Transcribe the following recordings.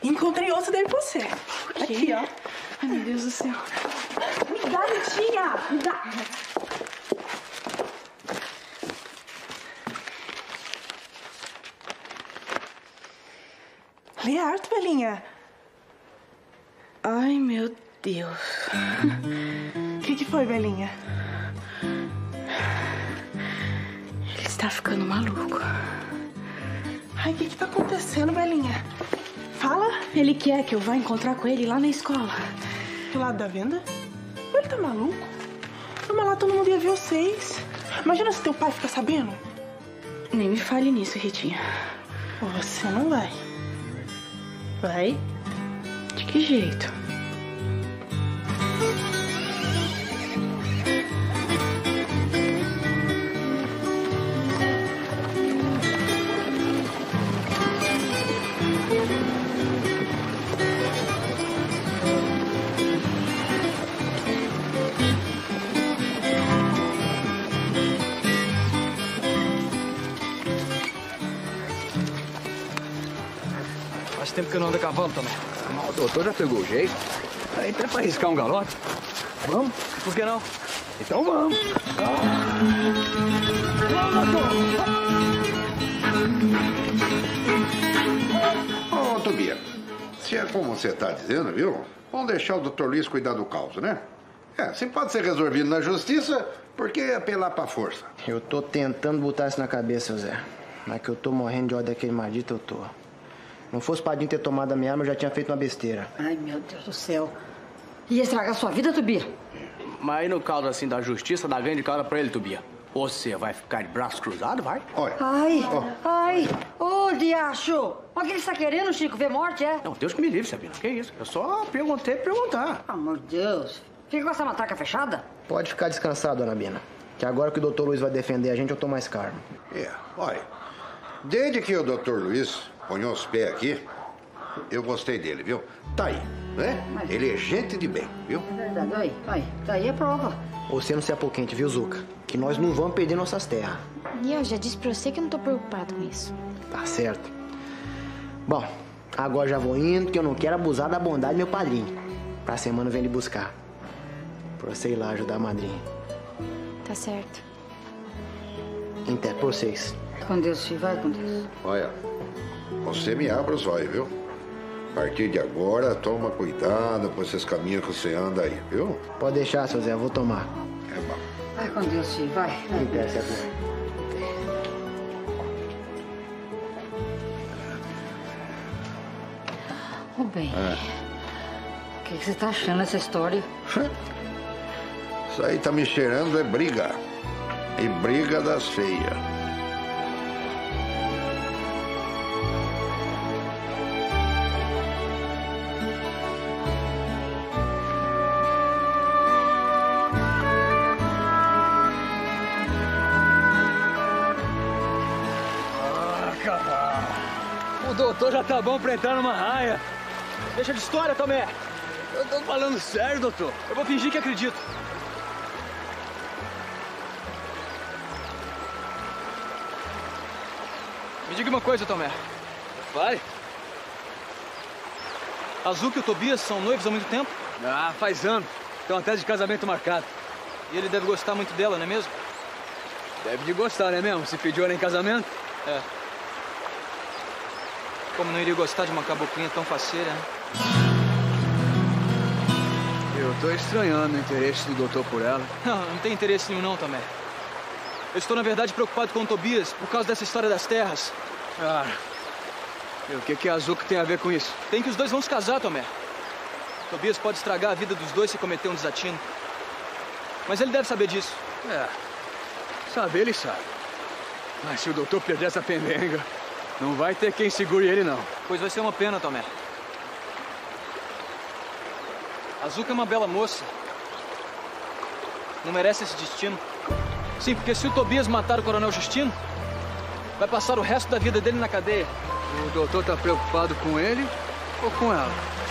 Encontrei osso daí pra você. Aqui, ó. Ai, meu Deus do céu. Me dá, Litinha! Me dá! Lê harto, velhinha. Ai, meu Deus. O que foi, velhinha? Ele está ficando maluco. Ai, o que tá acontecendo, velhinha? Fala. Ele quer que eu vá encontrar com ele lá na escola. Do lado da venda? Ele tá maluco? Mas lá todo mundo ia ver vocês. Imagina se teu pai ficar sabendo. Nem me fale nisso, Ritinha. Você não vai. Vai? De que jeito? Faz tempo que eu não ando a cavalo também. O doutor já pegou o jeito. Aí até pra arriscar um galope. Vamos? Por que não? Então vamos. Ô, Tobias, se é como você tá dizendo, viu? Vamos deixar o Dr. Luiz cuidar do caos, né? Se pode ser resolvido na justiça, por que apelar pra força? Eu tô tentando botar isso na cabeça, Zé. Mas que eu tô morrendo de ódio daquele maldito, eu tô. Não fosse o Padrinho ter tomado a minha arma, eu já tinha feito uma besteira. Ai, meu Deus do céu. Ia estragar sua vida, Tobia? Mas aí no caso assim da justiça, dá ganho de cara pra ele, Tobia. Você vai ficar de braço cruzado, vai? Olha. Ai. Ô, diacho. O que ele está querendo, Chico? Ver morte, é? Não, Deus que me livre, Sabina. Que isso? Eu só perguntei pra perguntar. Amor de Deus. Fica com essa matraca fechada? Pode ficar descansado, Dona Bina. Que agora que o Dr. Luiz vai defender a gente, eu tô mais calmo. Olha. Desde que o Dr. Luiz ponhou os pés aqui, eu gostei dele, viu? Tá aí, né? Mas... ele é gente de bem, viu? É verdade, aí. Tá aí a prova. Você não se apoquente, viu, Zuca? Que nós não vamos perder nossas terras. E eu já disse pra você que eu não tô preocupado com isso. Tá certo. Bom, agora já vou indo, que eu não quero abusar da bondade do meu padrinho. Pra semana vem lhe buscar. Pra você ir lá ajudar a madrinha. Tá certo. Até pra vocês. Com Deus, filho. Vai com Deus. Olha, você me abre os olhos, viu? A partir de agora, toma cuidado com esses caminhos que você anda aí, viu? Pode deixar, seu Zé, eu vou tomar. É bom. Vai com Deus, filho. Vai. Até, Zé. Ô, bem. O que você tá achando dessa história? Isso aí tá me cheirando é briga. E briga das feias. O doutor já tá bom pra entrar numa raia. Deixa de história, Tomé. Eu tô falando sério, doutor. Eu vou fingir que acredito. Me diga uma coisa, Tomé. Vai. A Zuca e o Tobias são noivos há muito tempo? Ah, faz anos. Estão até de casamento marcado. E ele deve gostar muito dela, não é mesmo? Deve de gostar, não é mesmo? Se pediu ela em casamento? É. Como não iria gostar de uma caboclinha tão faceira, né? Eu tô estranhando o interesse do doutor por ela. Não tem interesse nenhum não, Tomé. Eu estou, na verdade, preocupado com o Tobias por causa dessa história das terras. Ah, e o que a Zuca tem a ver com isso? Tem que os dois vão se casar, Tomé. O Tobias pode estragar a vida dos dois se cometer um desatino. Mas ele deve saber disso. Saber ele sabe. Mas se o doutor perder essa pendenga, não vai ter quem segure ele, não. Pois vai ser uma pena, Tomé. A Zuca é uma bela moça. Não merece esse destino. Sim, porque se o Tobias matar o Coronel Justino, vai passar o resto da vida dele na cadeia. O doutor tá preocupado com ele ou com ela?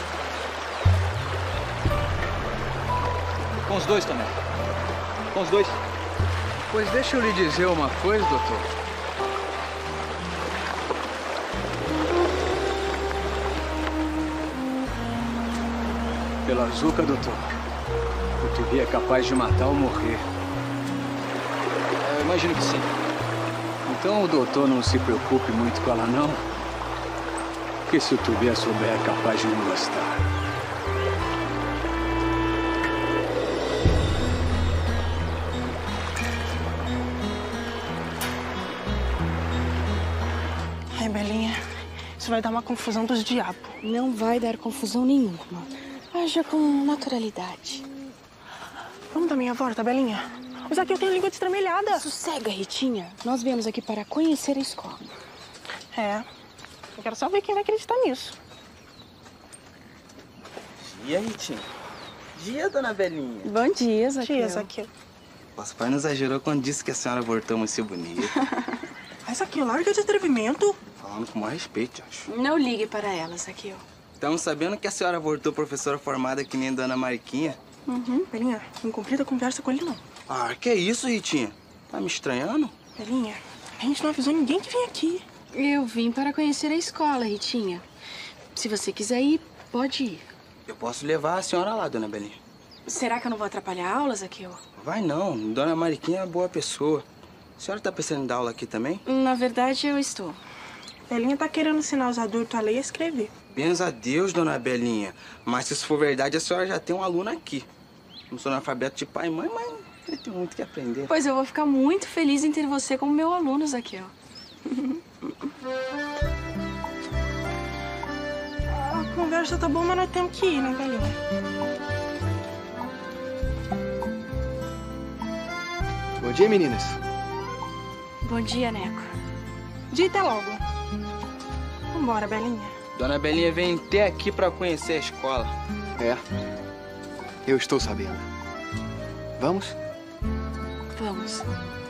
Com os dois, Tomé. Com os dois. Pois deixa eu lhe dizer uma coisa, doutor. Pela Azuca, doutor. O Tubi é capaz de matar ou morrer. Eu imagino que sim. Então o doutor não se preocupe muito com ela, não. Porque se o Tubi a souber, é capaz de não gostar. Ai, Belinha, isso vai dar uma confusão dos diabos. Não vai dar confusão nenhuma. Haja com naturalidade. Vamos dar meia volta, Belinha? Mas aqui eu tenho língua destramelhada. Sossega, Ritinha. Nós viemos aqui para conhecer a escola. É, eu quero só ver quem vai acreditar nisso. Dia, Ritinha. Dia, dona Belinha. Bom dia, Zaqueu. Tia, Zaqueu. Nosso pai não exagerou quando disse que a senhora voltou muito ser bonita. Mas Zaqueu, larga de atrevimento. Falando com mais respeito, acho. Não ligue para ela, Zaqueu. Estamos sabendo que a senhora voltou professora formada que nem dona Mariquinha. Belinha, não completa conversa com ele, não. Ah, que isso, Ritinha? Tá me estranhando? Belinha, a gente não avisou ninguém que vem aqui. Eu vim para conhecer a escola, Ritinha. Se você quiser ir, pode ir. Eu posso levar a senhora lá, dona Belinha. Será que eu não vou atrapalhar a aula, Zaqueu? Vai não, dona Mariquinha é uma boa pessoa. A senhora tá pensando em dar aula aqui também? Na verdade, eu estou. Belinha tá querendo ensinar os adultos a ler e a escrever. Benza a Deus, dona Belinha. Mas se isso for verdade, a senhora já tem um aluno aqui. Não sou analfabeto de pai e mãe, mas eu tenho muito que aprender. Pois eu vou ficar muito feliz em ter você como meu aluno, Zaqueu. A conversa tá boa, mas nós temos que ir, né, Belinha? Bom dia, meninas. Bom dia, Neco. Dita logo. Vambora, Belinha. Dona Belinha vem até aqui pra conhecer a escola. É. Eu estou sabendo. Vamos? Vamos.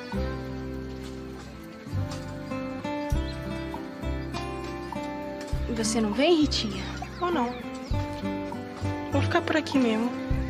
Você não vem, Ritinha? Ou não? Vou ficar por aqui mesmo.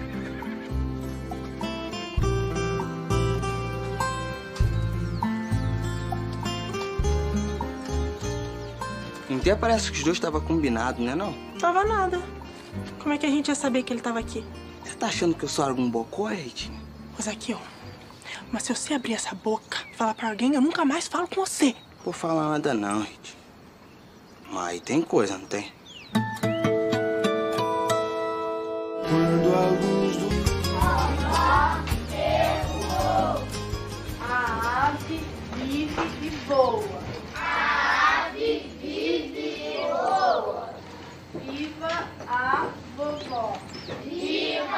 Até parece que os dois estavam combinados, né não? Tava nada. Como é que a gente ia saber que ele tava aqui? Você tá achando que eu sou algum bocó, Ritinha? Mas aqui, ó. Mas se você abrir essa boca e falar pra alguém, eu nunca mais falo com você. Vou falar nada não, Ritinha. Mas aí tem coisa, não tem? Quando a luz do... A ave vive e voa. A ave vive e voa. Viva a vovó. Viva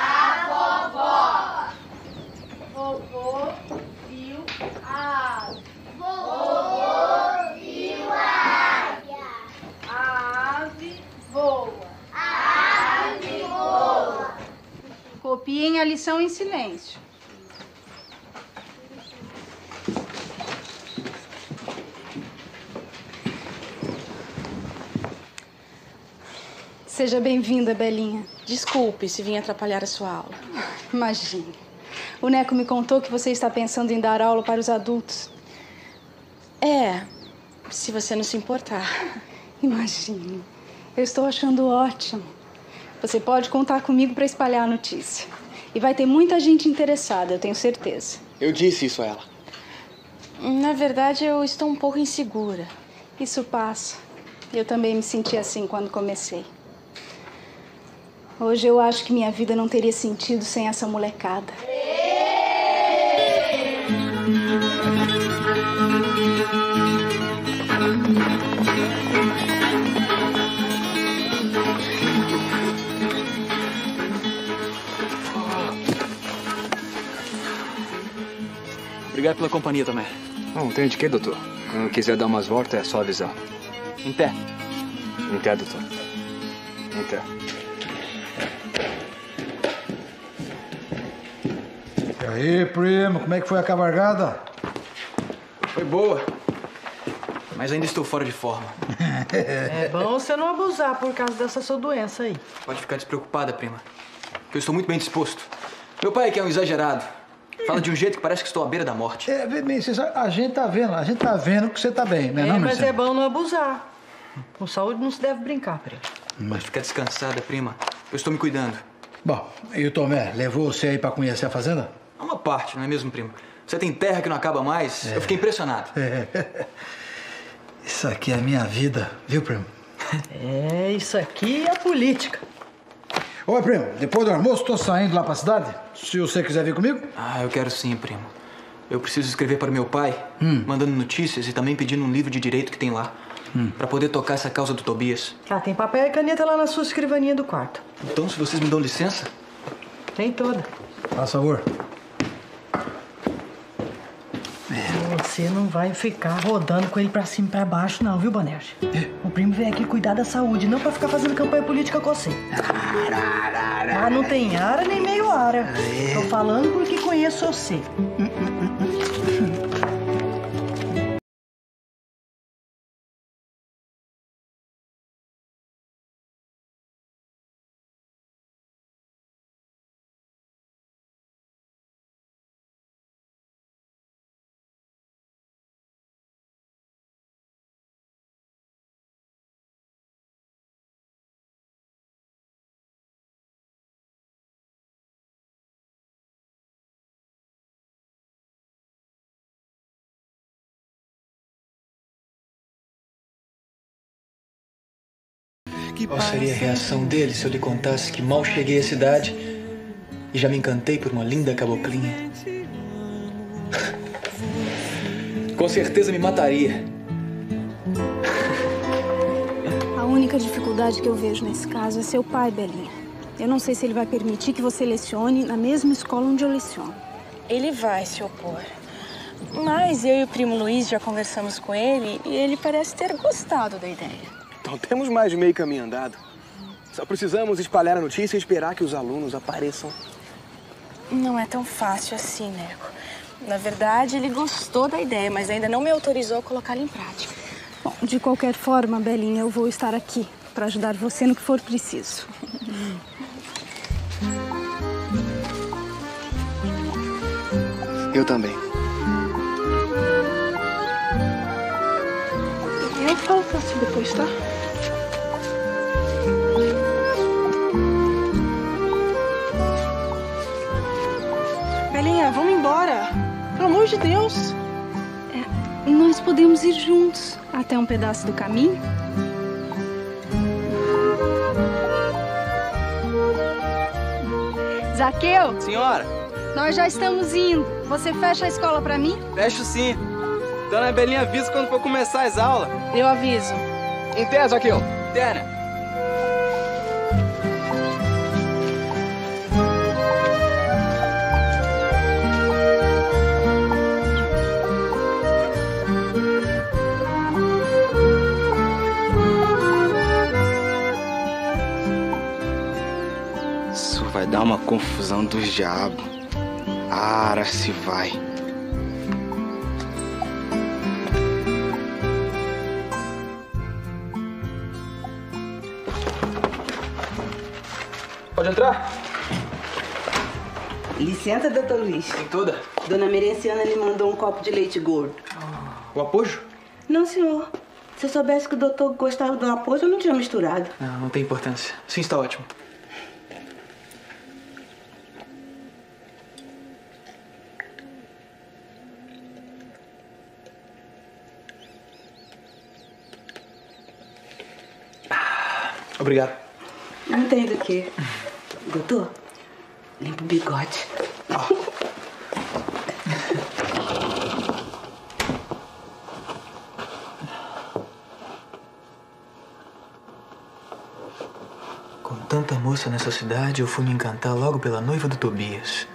a vovó. Vovô viu a ave. Vovô viu a águia. A ave voa. A ave voa. Copiem a lição em silêncio. Seja bem-vinda, Belinha. Desculpe se vim atrapalhar a sua aula. Imagine. O Neco me contou que você está pensando em dar aula para os adultos. É, se você não se importar. Imagine. Eu estou achando ótimo. Você pode contar comigo para espalhar a notícia. E vai ter muita gente interessada, eu tenho certeza. Eu disse isso a ela. Na verdade, eu estou um pouco insegura. Isso passa. Eu também me senti assim quando comecei. Hoje eu acho que minha vida não teria sentido sem essa molecada. Obrigado pela companhia também. Não tem de quê, doutor. Quando quiser dar umas voltas, é só avisar. Em pé. Em pé, doutor. Em pé. E aí, primo, como é que foi a cavalgada? Foi boa. Mas ainda estou fora de forma. É bom você não abusar por causa dessa sua doença aí. Pode ficar despreocupada, prima. Eu estou muito bem disposto. Meu pai é que é um exagerado. Fala de um jeito que parece que estou à beira da morte. A gente tá vendo que você tá bem, né? Não, mas é bom não abusar. Com saúde não se deve brincar, prima. Mas fica descansada, prima. Eu estou me cuidando. Bom, e o Tomé levou você aí pra conhecer a fazenda? É uma parte, não é mesmo, primo? Você tem terra que não acaba mais. Eu fiquei impressionado. Isso aqui é a minha vida, viu, primo? Isso aqui é política. Oi, primo, depois do almoço tô saindo lá pra cidade. Se você quiser vir comigo. Eu quero sim, primo. Eu preciso escrever para meu pai, mandando notícias e também pedindo um livro de direito que tem lá. Pra poder tocar essa causa do Tobias. Tem papel e caneta lá na sua escrivaninha do quarto. Então, se vocês me dão licença... Tem toda. Faz favor. Você não vai ficar rodando com ele pra cima e pra baixo, não, viu, Bonerge? O primo veio aqui cuidar da saúde, não pra ficar fazendo campanha política com você. Não tem ara nem meio ara. Tô falando porque conheço você. Qual seria a reação dele se eu lhe contasse que mal cheguei à cidade e já me encantei por uma linda caboclinha? Com certeza me mataria. A única dificuldade que eu vejo nesse caso é seu pai, Belinha. Eu não sei se ele vai permitir que você lecione na mesma escola onde eu leciono. Ele vai se opor. Mas eu e o primo Luiz já conversamos com ele e ele parece ter gostado da ideia. Então temos mais de meio caminho andado. Só precisamos espalhar a notícia e esperar que os alunos apareçam. Não é tão fácil assim, Neco. Na verdade, ele gostou da ideia, mas ainda não me autorizou a colocá-la em prática. Bom, de qualquer forma, Belinha, eu vou estar aqui para ajudar você no que for preciso. Eu também. Eu falo assim depois, tá? Belinha, vamos embora. Pelo amor de Deus. Nós podemos ir juntos até um pedaço do caminho. Zaqueu! Senhora! Nós já estamos indo. Você fecha a escola pra mim? Fecho sim. Dona Belinha avisa quando for começar as aulas. Eu aviso. Interna, Zaqueu. Interna. Isso vai dar uma confusão dos diabos. Ara se vai. Pode entrar? Licença, doutor Luiz. Tem toda? Dona Merenciana lhe mandou um copo de leite gordo. O apojo? Não, senhor. Se eu soubesse que o doutor gostava do apojo, eu não tinha misturado. Não tem importância. Sim, está ótimo. Obrigado. Não tem do quê. Doutor, limpa o bigode. Com tanta moça nessa cidade, eu fui me encantar logo pela noiva do Tobias.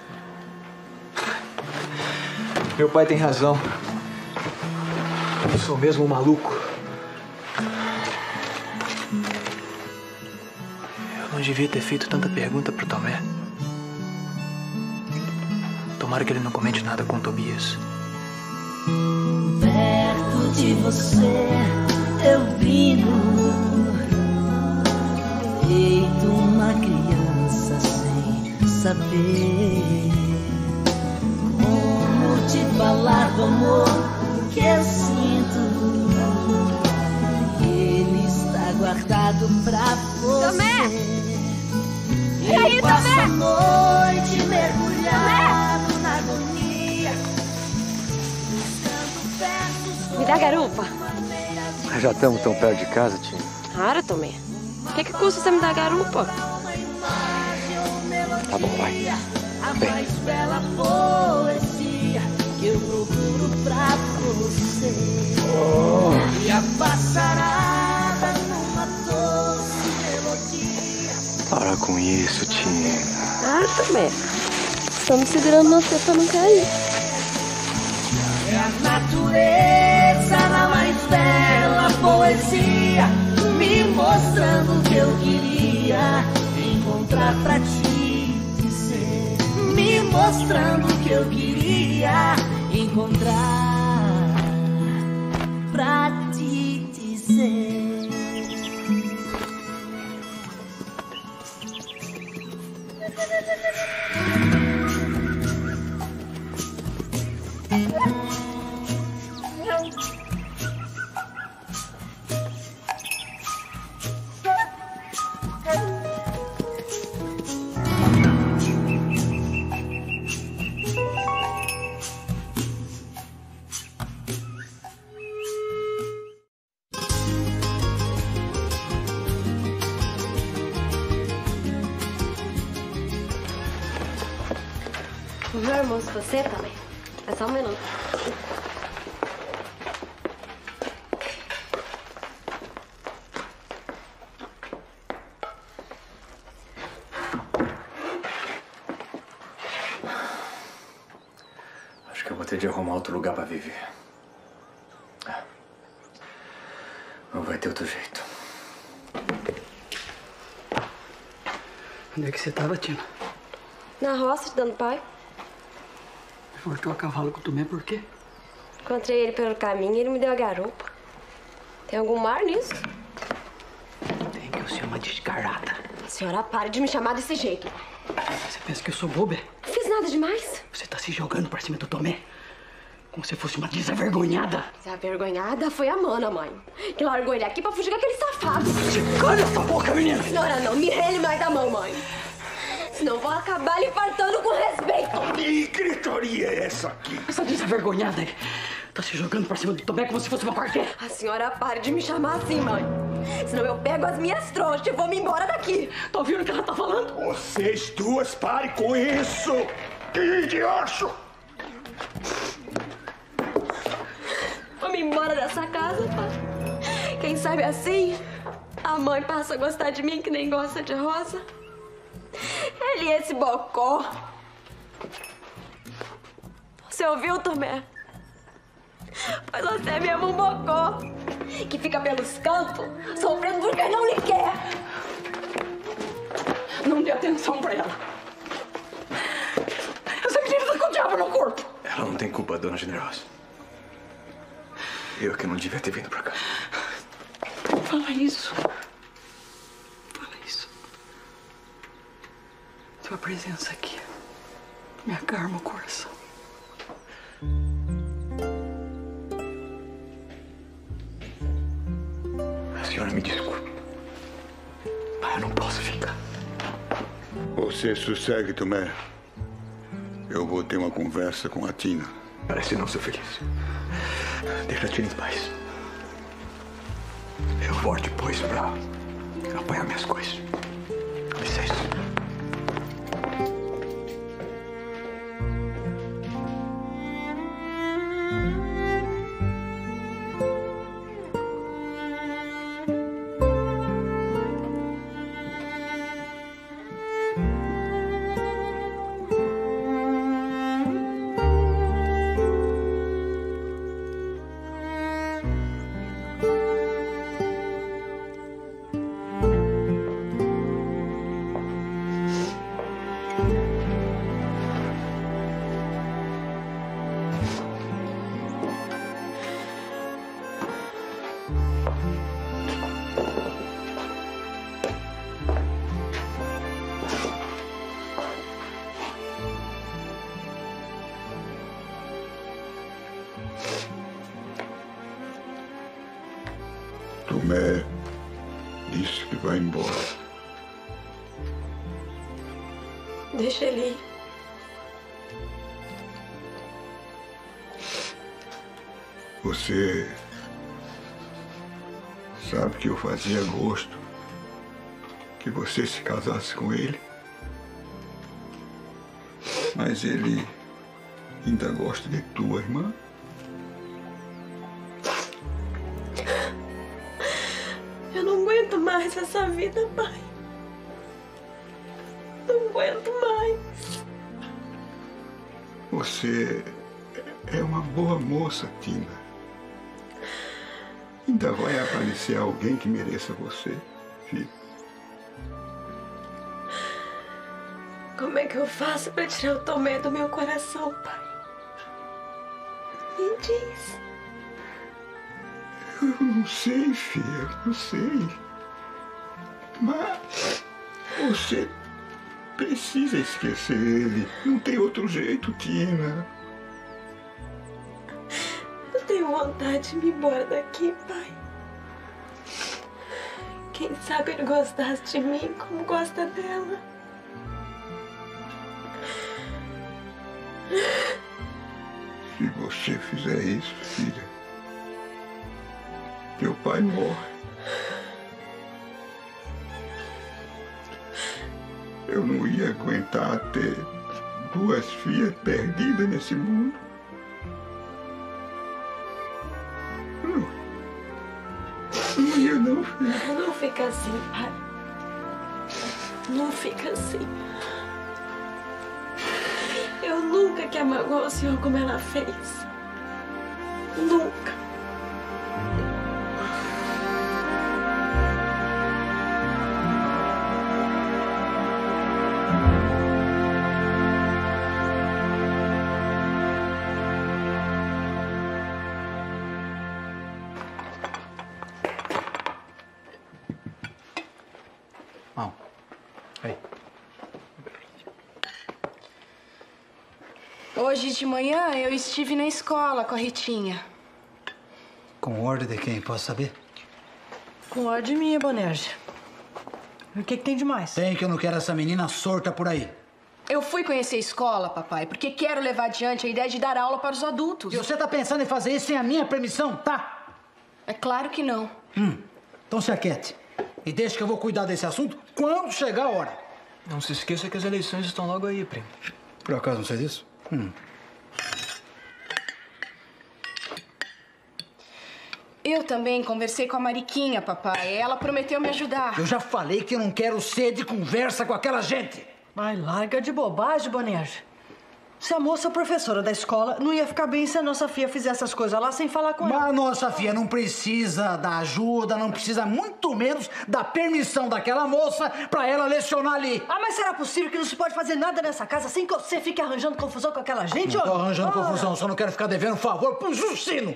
Meu pai tem razão. Eu sou mesmo um maluco. Eu não devia ter feito tanta pergunta pro Tomé. Tomara que ele não comente nada com o Tobias. Perto de você eu brinco, feito uma criança sem saber como te falar do amor que eu sinto. Ele está guardado pra você. Tomé! E aí, Tomé? noite mergulhado na agonia. Me dá garupa. Já estamos tão perto de casa, tia. Para, Tomé. O que custa você me dar garupa? Tá bom, vai. A mais bela poesia que eu procuro pra você. E a passarada numa doce melodia. Para com isso, tia. Ah, Tomé. Estamos segurando você pra não cair. É a natureza na mais bela poesia, me mostrando o que eu queria encontrar pra te dizer. Me mostrando o que eu queria encontrar pra te dizer. Meu almoço, você também. É só um minuto. Acho que eu vou ter de arrumar outro lugar pra viver. Não vai ter outro jeito. Onde é que você tava, Tina? Na roça, dando pai. Voltou a cavalo com o Tomé por quê? Encontrei ele pelo caminho e ele me deu a garupa. Tem algum mar nisso? Tem, que eu sou uma descarada. Senhora, pare de me chamar desse jeito. Você pensa que eu sou boba? Não fiz nada demais. Você tá se jogando pra cima do Tomé. Como se fosse uma desavergonhada. Desavergonhada foi a Mana, mãe. Que largou ele aqui pra fugir com aquele safado. Você cala essa boca, menina! Senhora, não me rele mais da mão, mãe. Senão vou acabar lhe fartando com respeito. Que gritaria é essa aqui? Essa desavergonhada aí tá se jogando pra cima do Tomé como se fosse uma parteira. A senhora pare de me chamar assim, mãe. Senão eu pego as minhas trouxas e vou me embora daqui. Tá ouvindo o que ela tá falando? Vocês duas parem com isso! Que idiocho! Vou me embora dessa casa, pai. Quem sabe assim, a mãe passa a gostar de mim que nem gosta de Rosa. Ele e esse bocó. Você ouviu, Tomé? Pois você é mesmo um bocó que fica pelos cantos sofrendo porque não lhe quer. Não dê atenção pra ela. Essa menina tá com o diabo no corpo. Ela não tem culpa, dona Generosa. Eu que não devia ter vindo pra cá. Fala isso. Fala isso. Sua presença aqui me acalma o coração. A senhora me desculpe. Pai, eu não posso ficar. Você sossegue, Tomé. Eu vou ter uma conversa com a Tina. Parece não, seu feliz. Deixa a Tina em paz. Eu volto depois pra apanhar minhas coisas. Com licença. Tomé disse que vai embora. Deixa ele ir. Você sabe que eu fazia gosto que você se casasse com ele? Mas ele ainda gosta de tua irmã? Eu não aguento mais essa vida, pai. Não aguento mais. Você é uma boa moça, Tina. Ainda vai aparecer alguém que mereça você, filho. Como é que eu faço pra tirar o Tomé do meu coração, pai? Me diz. Eu não sei, filha, não sei. Mas você precisa esquecer ele. Não tem outro jeito, Tina. Eu tenho vontade de me embora daqui, pai. Quem sabe ele gostasse de mim como gosta dela. Se você fizer isso, filha, teu pai morre. Eu não ia aguentar ter duas filhas perdidas nesse mundo. Não ia não, filha. Não fica assim, pai. Não fica assim. Eu nunca que magoar o senhor como ela fez. Nunca. Hoje de manhã eu estive na escola com a Ritinha. Com ordem de quem? Posso saber? Com ordem minha, Bonergia. O que tem de mais? Tem, que eu não quero essa menina sorta por aí. Eu fui conhecer a escola, papai, porque quero levar adiante a ideia de dar aula para os adultos. E você tá pensando em fazer isso sem a minha permissão, tá? É claro que não. Então se aquiete. E deixa que eu vou cuidar desse assunto quando chegar a hora. Não se esqueça que as eleições estão logo aí, primo. Por acaso não sei disso? Eu também conversei com a Mariquinha, papai. Ela prometeu me ajudar. Eu já falei que eu não quero ser de conversa com aquela gente. Vai, larga de bobagem, Bonergia. Se a moça professora da escola não ia ficar bem se a nossa filha fizesse essas coisas lá sem falar com ela. Mas a nossa filha não precisa da ajuda, não precisa muito menos da permissão daquela moça pra ela lecionar ali. Ah, mas será possível que não se pode fazer nada nessa casa sem que você fique arranjando confusão com aquela gente? Não tô arranjando confusão, só não quero ficar devendo favor pro Justino.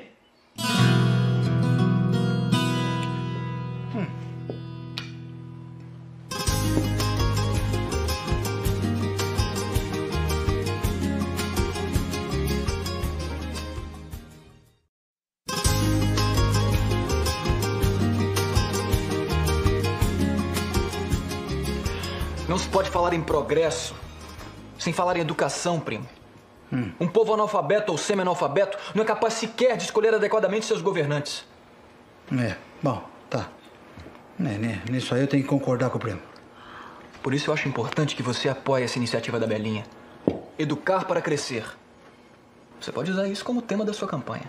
Não se pode falar em progresso sem falar em educação, primo. Um povo analfabeto ou semi-analfabeto não é capaz sequer de escolher adequadamente seus governantes. Bom, tá. Nisso aí eu tenho que concordar com o primo. Por isso eu acho importante que você apoie essa iniciativa da Belinha. Educar para crescer. Você pode usar isso como tema da sua campanha.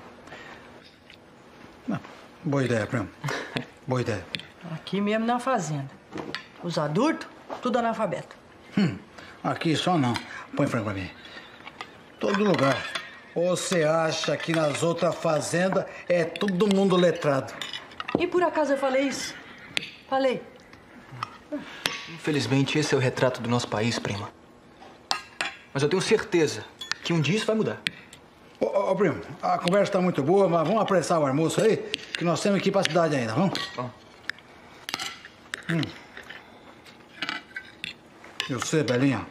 Boa ideia, primo. Boa ideia. Aqui mesmo na fazenda. Os adultos, tudo analfabeto. Aqui só não. Põe frango pra mim. Todo lugar. Ou você acha que nas outras fazendas é todo mundo letrado? E por acaso eu falei isso? Falei. Infelizmente, esse é o retrato do nosso país, prima. Mas eu tenho certeza que um dia isso vai mudar. Ô, primo, a conversa tá muito boa, mas vamos apressar o almoço aí, que nós temos que ir pra cidade ainda, vamos? Vamos. E você, Belinha?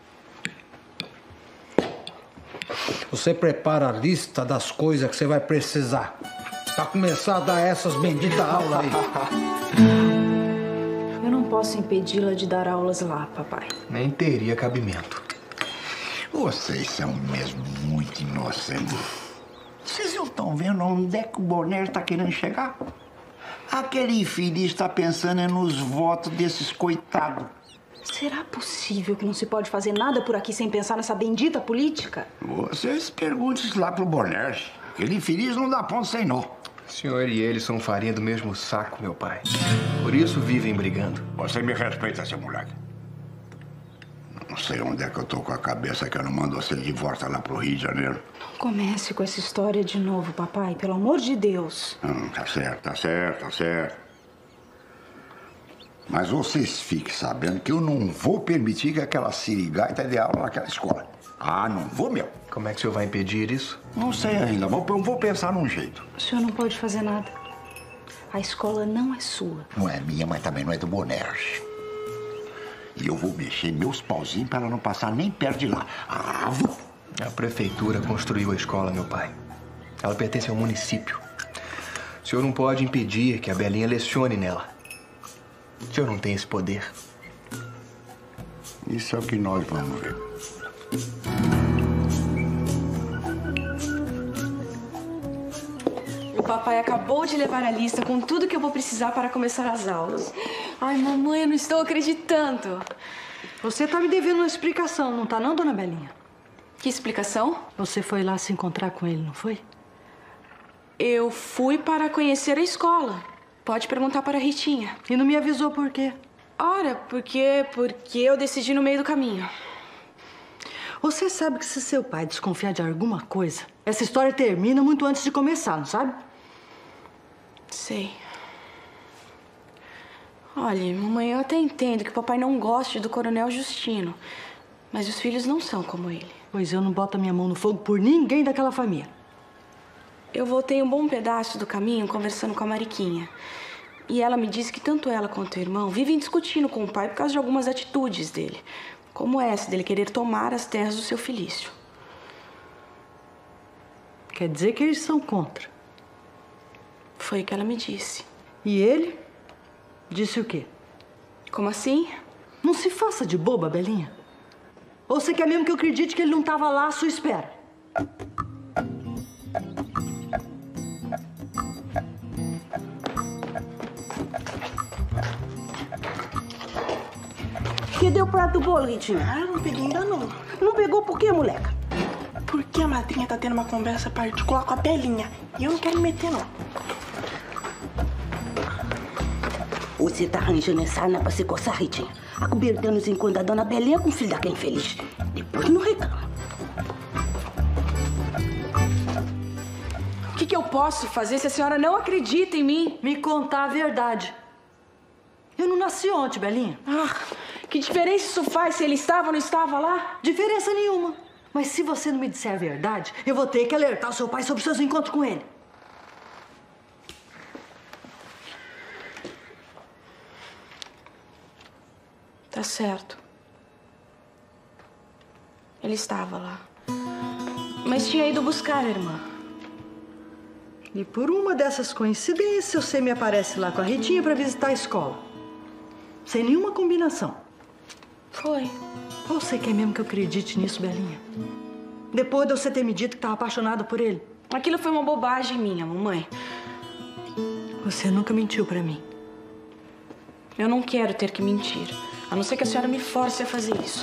Você prepara a lista das coisas que você vai precisar pra começar a dar essas benditas aulas aí. Eu não posso posso impedi-la de dar aulas lá, papai. Nem teria cabimento. Vocês são mesmo muito inocentes. Vocês não estão vendo onde é que o Bonner está querendo chegar? Aquele infeliz está pensando nos votos desses coitados. Será possível que não se pode fazer nada por aqui sem pensar nessa bendita política? Vocês perguntem isso lá pro Bonner. Aquele infeliz não dá ponto sem nó. O senhor e ele são farinha do mesmo saco, meu pai. Por isso vivem brigando. Você me respeita, seu moleque. Não sei onde é que eu tô com a cabeça que eu não mando você de volta lá pro Rio de Janeiro. Não comece com essa história de novo, papai. Pelo amor de Deus. Tá certo, tá certo, tá certo. Mas vocês fiquem sabendo que eu não vou permitir que aquela sirigaita dê aula naquela escola. Ah, não vou, meu. Como é que o senhor vai impedir isso? Não sei ainda, eu vou pensar num jeito. O senhor não pode fazer nada. A escola não é sua. Não é minha, mas também não é do Bonner. E eu vou mexer meus pauzinhos para ela não passar nem perto de lá. Ah, vou. A prefeitura construiu a escola, meu pai. Ela pertence ao município. O senhor não pode impedir que a Belinha lecione nela. O senhor não tem esse poder. Isso é o que nós vamos ver. O papai acabou de levar a lista com tudo que eu vou precisar para começar as aulas. Ai, mamãe, eu não estou acreditando. Você tá me devendo uma explicação, não tá não, dona Belinha? Que explicação? Você foi lá se encontrar com ele, não foi? Eu fui para conhecer a escola. Pode perguntar para a Ritinha. E não me avisou por quê? Ora, porque eu decidi no meio do caminho. Você sabe que se seu pai desconfiar de alguma coisa, essa história termina muito antes de começar, não sabe? Sei. Olha, mamãe, eu até entendo que o papai não goste do Coronel Justino. Mas os filhos não são como ele. Pois eu não boto a minha mão no fogo por ninguém daquela família. Eu voltei um bom pedaço do caminho conversando com a Mariquinha. E ela me disse que tanto ela quanto o irmão vivem discutindo com o pai por causa de algumas atitudes dele. Como essa, dele querer tomar as terras do seu Felício. Quer dizer que eles são contra? Foi o que ela me disse. E ele? Disse o quê? Como assim? Não se faça de boba, Belinha. Ou você quer mesmo que eu acredite que ele não estava lá à sua espera? Que deu o prato do bolo, Ritinha? Ah, não peguei ainda não. Não pegou por quê, moleca? Porque a madrinha tá tendo uma conversa particular com a Belinha. E eu não quero me meter, não. Você tá arranjando essa arma pra se coçar, Ritinha. Acobertando-se enquanto a dona Belinha com o filho daquele infeliz. Depois não reclama. O que eu posso fazer se a senhora não acredita em mim? Me contar a verdade. Eu não nasci ontem, Belinha. Ah, que diferença isso faz se ele estava ou não estava lá? Diferença nenhuma. Mas se você não me disser a verdade, eu vou ter que alertar o seu pai sobre os seus encontros com ele. Tá certo. Ele estava lá. Mas tinha ido buscar a irmã. E por uma dessas coincidências, você me aparece lá com a Ritinha pra visitar a escola. Sem nenhuma combinação. Foi. Ou você quer mesmo que eu acredite nisso, Belinha? Depois de você ter me dito que estava apaixonada por ele. Aquilo foi uma bobagem minha, mamãe. Você nunca mentiu pra mim. Eu não quero ter que mentir. A não ser que a senhora me force a fazer isso.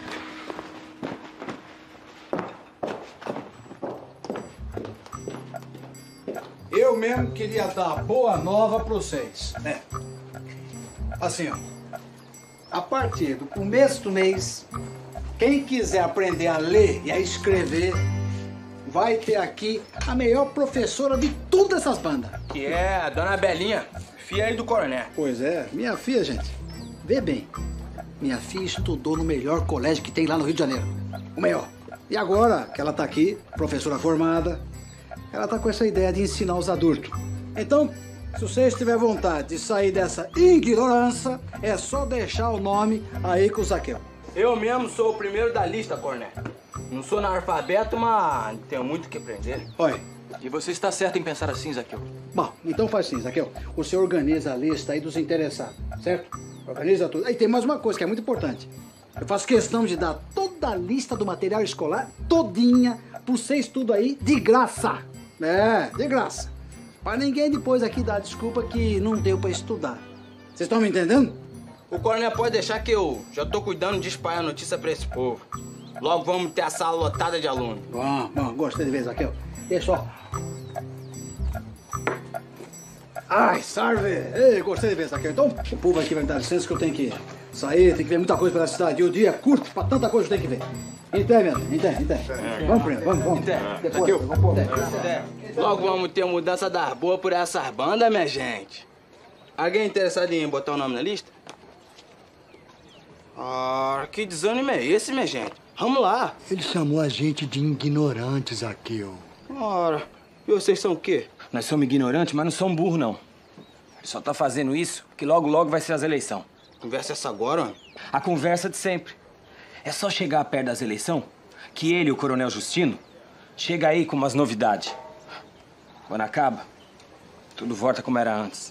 Eu mesmo queria dar boa nova pra vocês. Assim, ó. A partir do começo do mês, quem quiser aprender a ler e a escrever, vai ter aqui a melhor professora de todas essas bandas. Que é a dona Belinha, filha aí do coronel. Pois é, minha filha, gente. Vê bem, minha filha estudou no melhor colégio que tem lá no Rio de Janeiro. O melhor. E agora que ela tá aqui, professora formada, ela tá com essa ideia de ensinar os adultos. Então, se vocês tiverem vontade de sair dessa ignorância, é só deixar o nome aí com o Zaqueu. Eu mesmo sou o primeiro da lista, coronel. Não sou analfabeto, mas tenho muito o que aprender. Oi. E você está certo em pensar assim, Zaqueu? Bom, então faz assim, Zaqueu. O senhor organiza a lista aí dos interessados, certo? Organiza tudo. Aí tem mais uma coisa que é muito importante. Eu faço questão de dar toda a lista do material escolar, todinha, pra vocês tudo aí, de graça. É, de graça. Pra ninguém depois aqui dar desculpa que não deu pra estudar. Vocês estão me entendendo? O coronel pode deixar que eu já tô cuidando de espalhar notícia pra esse povo. Logo vamos ter a sala lotada de alunos. Bom, gostei de ver, Zaqueu. Deixa ó. Ai, salve! Ei, gostei de ver, Zaqueu. Então, o povo aqui vai me dar licença que eu tenho que sair, tem que ver muita coisa pela cidade. E o dia é curto, pra tanta coisa eu tenho que ver. Entende, meu? Entende. Vamos, primo, vamos. Depois, Logo vamos ter mudança das boas por essas bandas, minha gente. Alguém interessado em botar o nome na lista? Ah, que desânimo é esse, minha gente? Vamos lá. Ele chamou a gente de ignorantes, Zaqueu. Ora, e vocês são o quê? Nós somos ignorantes, mas não somos burros, não. Ele só tá fazendo isso porque logo vai ser as eleições. Conversa essa agora, mano? A conversa de sempre. É só chegar perto das eleições que ele e o Coronel Justino chega aí com umas novidades. Quando acaba, tudo volta como era antes.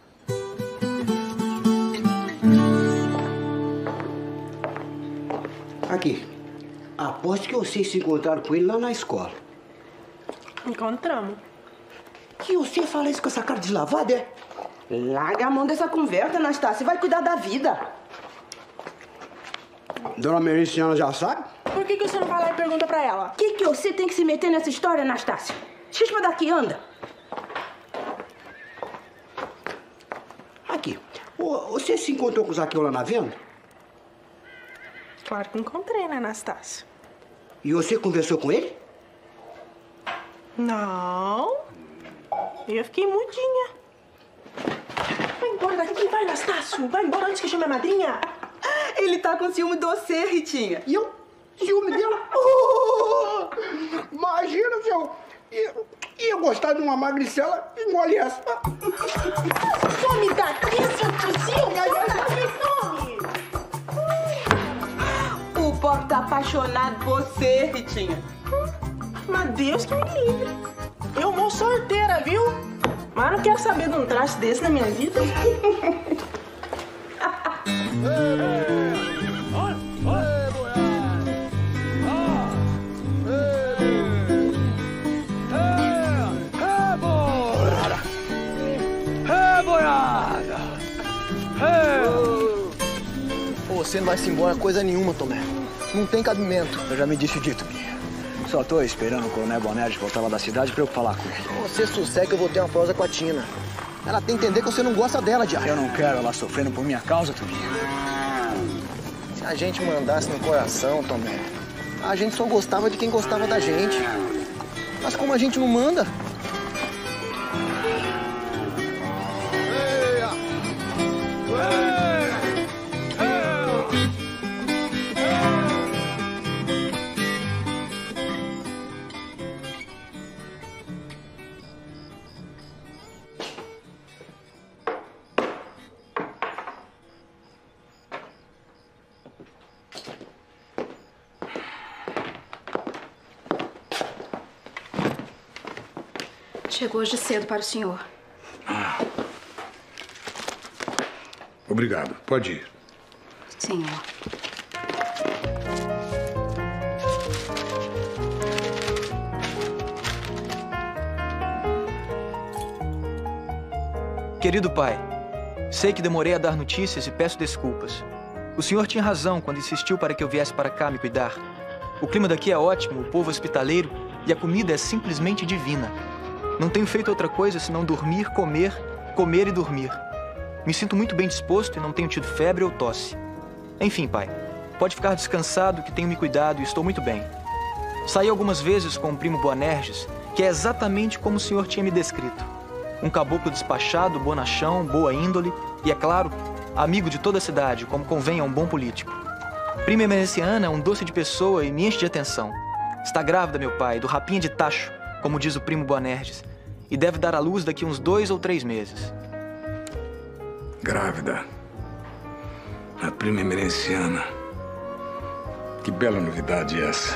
Aqui. Aposto que vocês se encontraram com ele lá na escola. Encontramos. Que você fala isso com essa cara deslavada, é? Larga a mão dessa conversa, Anastácia. Vai cuidar da vida. Dona Mericiana já sabe? Por que você não vai lá e pergunta pra ela? Que você tem que se meter nessa história, Anastácia? Xispa daqui, anda. Aqui. Você se encontrou com o Zaqueu lá na venda? Claro que encontrei, né, Anastácia? E você conversou com ele? Não. Eu fiquei mudinha. Vai embora daqui, vai, Anastácio. Vai embora antes que chame a madrinha. Ele tá com ciúme de você, Ritinha. E eu? Ciúme dela? Oh, imagina se eu ia gostar de uma magricela igual essa. Some daqui, seu tiozinho. Some. O pobre tá apaixonado por você, Ritinha. Mas Deus que me livre. Eu vou solteira, viu? Mas não quero saber de um traste desse na minha vida. Você não vai se embora coisa nenhuma, Tomé. Não tem cabimento. Eu já me disse dito, Bia. Só tô esperando o Coronel Bonerges voltar lá da cidade pra eu falar com ele. Você sossega que eu vou ter uma prosa com a Tina. Ela tem que entender que você não gosta dela, Diário. Eu não quero ela sofrendo por minha causa, Tubinha. Se a gente mandasse no coração, Tomé, a gente só gostava de quem gostava da gente. Mas como a gente não manda... Chegou hoje cedo para o senhor. Obrigado. Pode ir. Senhor. Querido pai, sei que demorei a dar notícias e peço desculpas. O senhor tinha razão quando insistiu para que eu viesse para cá me cuidar. O clima daqui é ótimo, o povo hospitaleiro e a comida é simplesmente divina. Não tenho feito outra coisa senão dormir, comer, comer e dormir. Me sinto muito bem disposto e não tenho tido febre ou tosse. Enfim, pai, pode ficar descansado que tenho me cuidado e estou muito bem. Saí algumas vezes com o primo Bonerges, que é exatamente como o senhor tinha me descrito. Um caboclo despachado, bonachão, boa índole e, é claro, amigo de toda a cidade, como convém a um bom político. Prima Emerenciana é um doce de pessoa e me enche de atenção. Está grávida, meu pai, do rapinha de tacho, como diz o primo Bonerges, e deve dar à luz daqui uns 2 ou 3 meses. Grávida. A prima Emerenciana. Que bela novidade essa.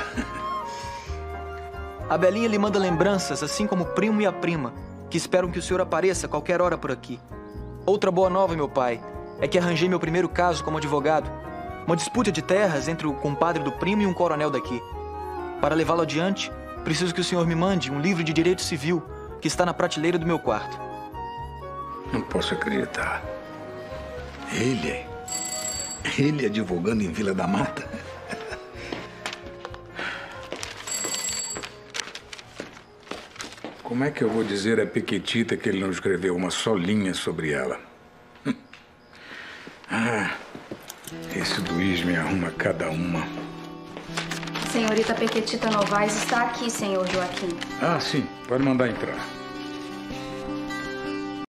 A Belinha lhe manda lembranças, assim como o primo e a prima, que esperam que o senhor apareça a qualquer hora por aqui. Outra boa nova, meu pai, é que arranjei meu primeiro caso como advogado. Uma disputa de terras entre o compadre do primo e um coronel daqui. Para levá-lo adiante, preciso que o senhor me mande um livro de direito civil que está na prateleira do meu quarto. Não posso acreditar. Ele advogando em Vila da Mata? Como é que eu vou dizer a Pequitita que ele não escreveu uma só linha sobre ela? Esse Luiz me arruma cada uma. Senhorita Pequitita Novaes está aqui, senhor Joaquim. Sim. Pode mandar entrar.